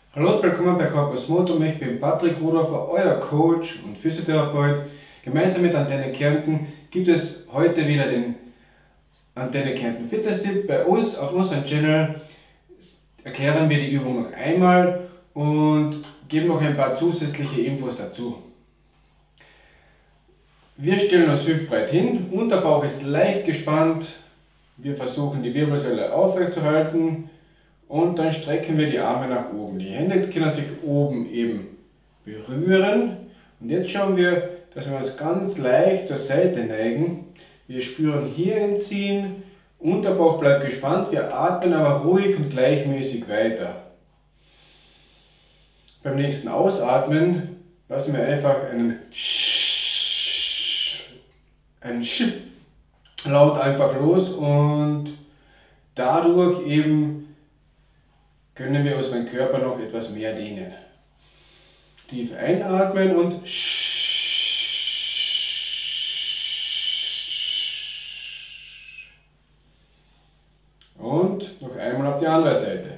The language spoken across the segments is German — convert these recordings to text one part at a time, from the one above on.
Hallo und willkommen bei Corpus Motum. Ich bin Patrick Rudolfer, euer Coach und Physiotherapeut. Gemeinsam mit Antenne Kärnten gibt es heute wieder den Antenne Kärnten Fitness-Tipp. Bei uns auf unserem Channel erklären wir die Übung noch einmal und geben noch ein paar zusätzliche Infos dazu. Wir stellen uns hüftbreit hin, Unterbauch ist leicht gespannt. Wir versuchen die Wirbelsäule aufrechtzuerhalten. Und dann strecken wir die Arme nach oben. Die Hände können sich oben eben berühren. Und jetzt schauen wir, dass wir uns ganz leicht zur Seite neigen. Wir spüren hier ein Ziehen, Unterbauch bleibt gespannt, wir atmen aber ruhig und gleichmäßig weiter. Beim nächsten Ausatmen lassen wir einfach einen Laut einfach los und dadurch eben können wir unseren Körper noch etwas mehr dehnen. Tief einatmen und noch einmal auf die andere Seite.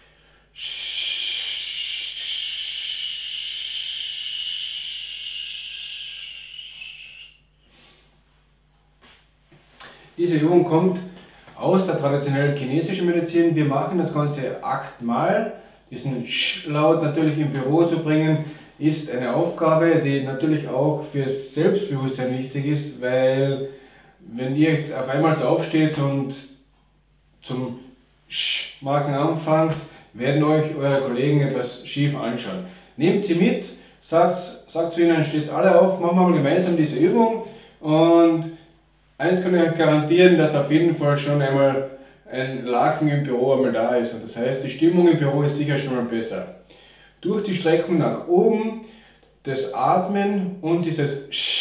Diese Übung kommt aus der traditionellen chinesischen Medizin. Wir machen das Ganze 8-mal. Diesen Sch-Laut natürlich im Büro zu bringen, ist eine Aufgabe, die natürlich auch fürs Selbstbewusstsein wichtig ist, weil wenn ihr jetzt auf einmal so aufsteht und zum Sch-Machen anfangt, werden euch eure Kollegen etwas schief anschauen. Nehmt sie mit, sagt zu ihnen, steht alle auf, machen wir mal gemeinsam diese Übung und eins kann ich euch garantieren, dass auf jeden Fall schon einmal ein Laken im Büro einmal da ist. Und das heißt, die Stimmung im Büro ist sicher schon mal besser. Durch die Streckung nach oben, das Atmen und dieses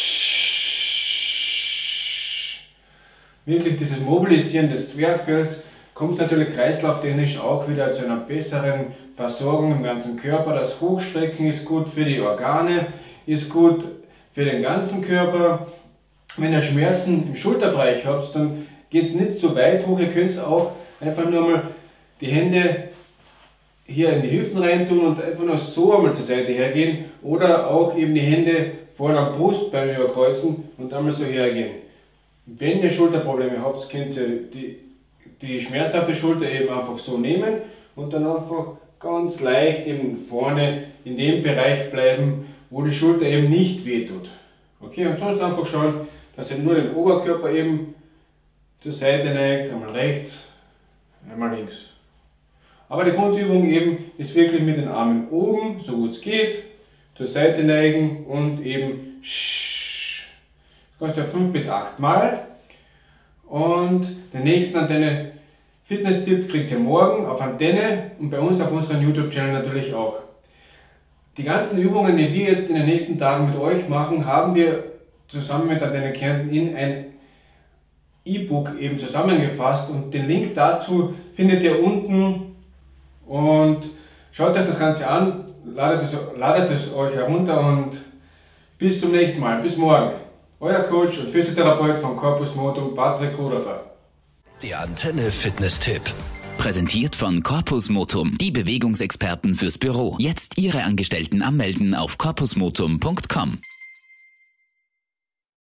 wirklich dieses Mobilisieren des Zwerchfells, kommt es natürlich kreislauftechnisch auch wieder zu einer besseren Versorgung im ganzen Körper. Das Hochstrecken ist gut für die Organe, ist gut für den ganzen Körper. Wenn ihr Schmerzen im Schulterbereich habt, dann geht es nicht so weit hoch. Ihr könnt auch einfach nur mal die Hände hier in die Hüften rein tun und einfach nur so einmal zur Seite hergehen. Oder auch eben die Hände vorne am Brustbein überkreuzen und einmal so hergehen. Wenn ihr Schulterprobleme habt, könnt ihr die schmerzhafte Schulter eben einfach so nehmen und dann einfach ganz leicht eben vorne in dem Bereich bleiben, wo die Schulter eben nicht wehtut. Okay, und sonst einfach schauen, dass ihr nur den Oberkörper eben zur Seite neigt, einmal rechts, einmal links. Aber die Grundübung eben ist wirklich mit den Armen oben, so gut es geht, zur Seite neigen und eben das Ganze 5 bis 8 Mal. Und den nächsten Antenne Fitness-Tipp kriegt ihr morgen auf Antenne und bei uns auf unserem YouTube-Channel natürlich auch. Die ganzen Übungen, die wir jetzt in den nächsten Tagen mit euch machen, haben wir zusammen mit Antenne Kärnten in ein E-Book eben zusammengefasst und den Link dazu findet ihr unten und schaut euch das Ganze an, ladet es euch herunter und bis zum nächsten Mal, bis morgen. Euer Coach und Physiotherapeut von Corpus Motum, Patrick Rudolfer. Der Antenne Fitness-Tipp. Präsentiert von Corpus Motum, die Bewegungsexperten fürs Büro. Jetzt Ihre Angestellten anmelden auf corpusmotum.com.